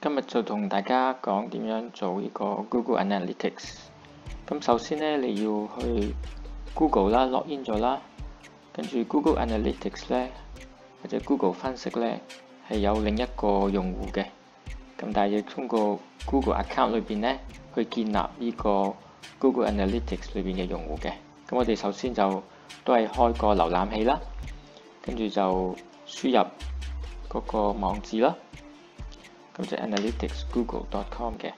今日就同大家講點樣做呢個 Google Analytics。咁首先咧，你要去 Google 啦 ，login 咗啦，跟住 Google Analytics 咧，或者 Google 分析咧，係有另一個用戶嘅。咁但係要通過 Google account 裏邊咧，去建立呢個 Google Analytics 裏邊嘅用戶嘅。咁我哋首先就都係開個瀏覽器啦，跟住就輸入嗰個網址啦。咁就 analyticsgoogle.com 嘅。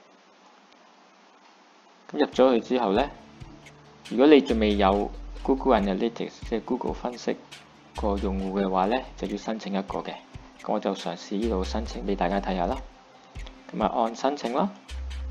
咁入咗去之後咧，如果你仲未有 Google Analytics 即係 Google 分析個用戶嘅話咧，就要申請一個嘅。咁我就嘗試呢度申請俾大家睇下啦。咁啊按申請啦，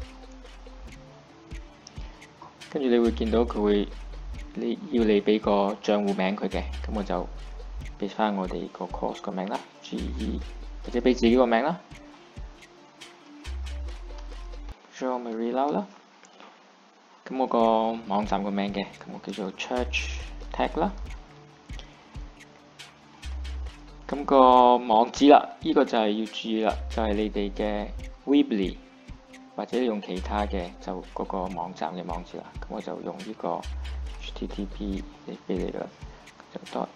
跟住你會見到佢會要你俾個帳戶名佢嘅。咁我就俾翻我哋個 course 個名啦 ，GE 或者俾自己個名啦。Reload 啦，咁我個網站個名嘅，咁我叫做 Church Tech 啦。咁個網址啦，呢個就係要注意啦，就係你哋嘅 Weebly 或者用其他嘅就嗰個網站嘅網址啦。咁我就用呢個 HTTP 俾你啦，就 dot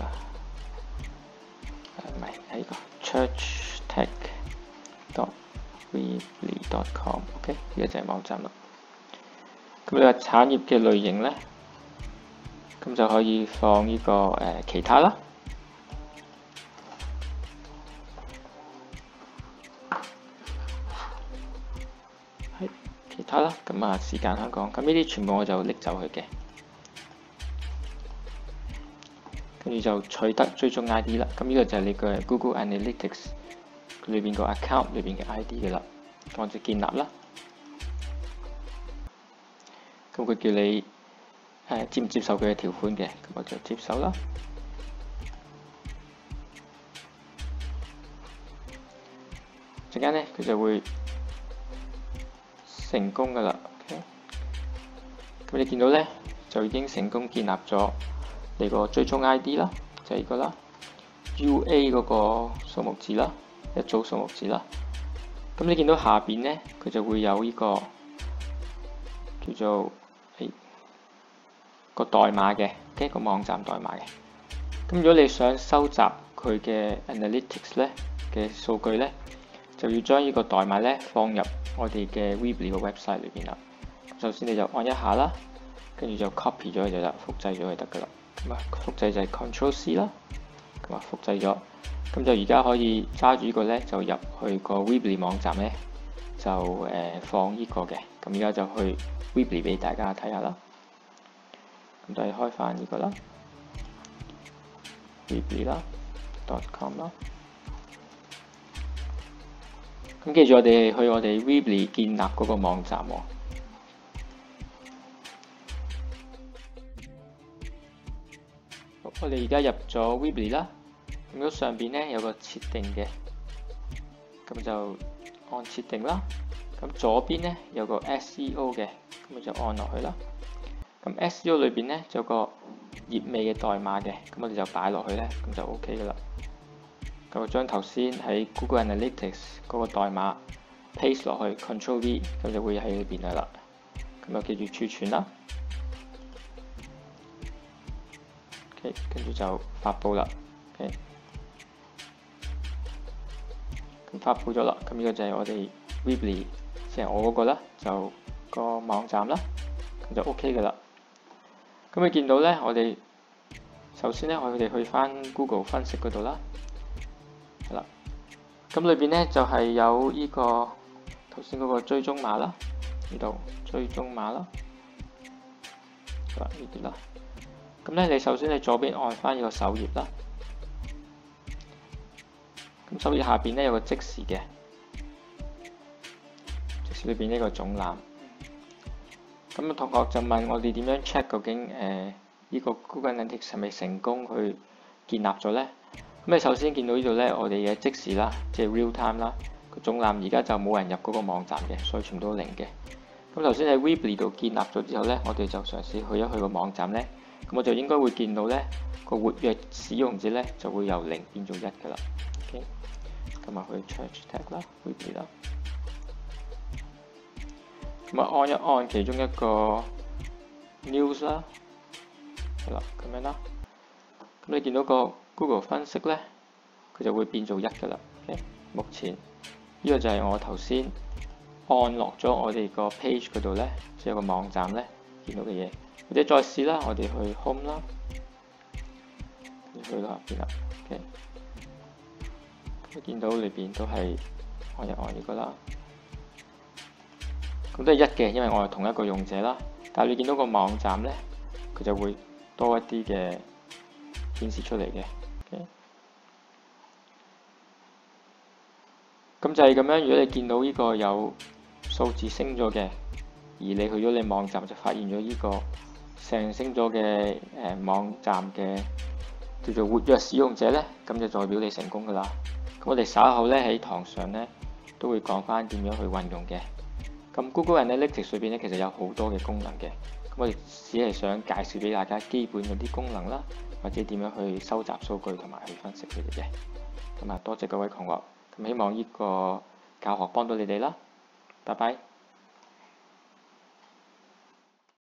唔係係呢個 Church Tech dot weebly.com，OK， 呢個就係網站啦。咁你話產業嘅類型咧，咁就可以放呢個其他啦。係其他啦。咁啊時間香港，咁呢啲全部我就拎走佢嘅。跟住就取得追蹤 ID 啦。咁呢個就係你嘅 Google Analytics裏邊個 account 裏邊嘅 ID 嘅啦，咁我就建立啦。咁佢叫你接唔接受佢嘅條款嘅，咁我就接受啦。陣間咧佢就會成功噶啦。咁你見到咧就已經成功建立咗你個追蹤 ID 啦，就係呢個啦 ，UA 嗰個數目字啦。一組數目字啦，咁你見到下邊咧，佢就會有呢個叫做個代碼嘅，一個網站代碼嘅。咁如果你想收集佢嘅 Analytics 咧嘅數據咧，就要將呢個代碼咧放入我哋嘅 Weebly 個 website 裏邊啦。首先你就按一下啦，跟住就 copy 咗佢就得，複製咗佢得噶啦。咁啊，複製就係 Ctrl+C 啦，咁啊複製咗。咁就而家可以揸住呢個咧，就入去個 Weebly 網站咧，就放呢個嘅。咁而家就去 Weebly 俾大家睇下啦。咁就係開翻呢個啦 ，Weebly 啦 .com 啦。咁記住我哋去我哋 Weebly 建立嗰個網站喎。我哋而家入咗 Weebly 啦。咁咗上邊咧有個設定嘅，咁就按設定啦。咁左邊咧有個 SEO 嘅，咁就按落去啦。咁 SEO 裏邊咧就有個頁尾嘅代碼嘅，咁我哋就擺落去咧，咁就 OK 噶啦。咁我將頭先喺 Google Analytics 嗰個代碼 paste 落去 ，Ctrl+V， 咁就會喺裏邊噶啦。咁就記住儲存啦。OK， 跟住就發布啦。OK。咁發布咗啦，咁呢個就係我哋 Weebly， 即係我嗰個啦，就個網站啦，咁就 OK 嘅啦。咁你見到咧，我哋首先咧，我哋去翻 Google 分析嗰度啦，係啦。咁裏邊咧就係有呢個頭先嗰個追蹤碼啦，呢度追蹤碼啦，係啦呢啲啦。咁咧，你首先你左邊按翻呢個首頁啦。咁首頁下邊咧有個即時嘅，即時裏邊呢個總覽。咁同學就問我哋點樣 check 究竟呢個 Google Analytics 係咪成功去建立咗咧？咁你首先見到呢度咧，我哋嘅即時啦，即係 real time 啦，個總覽而家就冇人入嗰個網站嘅，所以全部都零嘅。咁頭先喺 Weebly 度建立咗之後咧，我哋就嘗試去一去個網站咧，咁我就應該會見到咧個活躍使用者咧就會由0變做1㗎啦。OK。 咁啊去 Church Tag 啦 ，Weekly 啦。咁啊按一按其中一個 News 啦，係啦，咁樣啦。咁你見到個 Google 分析咧，佢就會變做1㗎啦。OK， 目前呢個就係我頭先按落咗我哋個 page 嗰度咧，即係個網站咧見到嘅嘢。或者再試啦，我哋去 Home 啦，去到下邊啦。OK， 咁見到裏邊都係按一按呢個啦。咁都係1嘅，因為我係同一個用者啦。但係你見到個網站咧，佢就會多一啲嘅顯示出嚟嘅。OK， 咁就係咁樣。如果你見到呢個有數字升咗嘅，而你去咗你網站就發現咗呢個上升咗嘅網站嘅叫做活躍使用者咧，咁就代表你成功㗎啦。咁我哋稍後咧喺堂上咧都會講返點樣去運用嘅。咁 Google Analytics 裏邊咧其實有好多嘅功能嘅，咁我哋只係想介紹俾大家基本嗰啲功能啦，或者點樣去收集數據同埋去分析佢哋嘅。咁啊，多謝各位同學，咁希望呢個教學幫到你哋啦，拜拜。